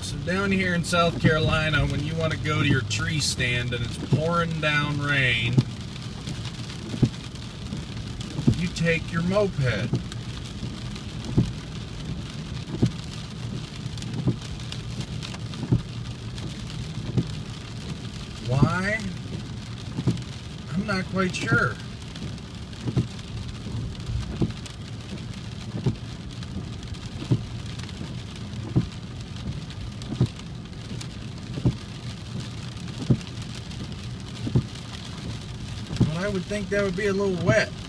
So down here in South Carolina, when you want to go to your tree stand and it's pouring down rain, you take your moped. Why? I'm not quite sure. But I would think that would be a little wet.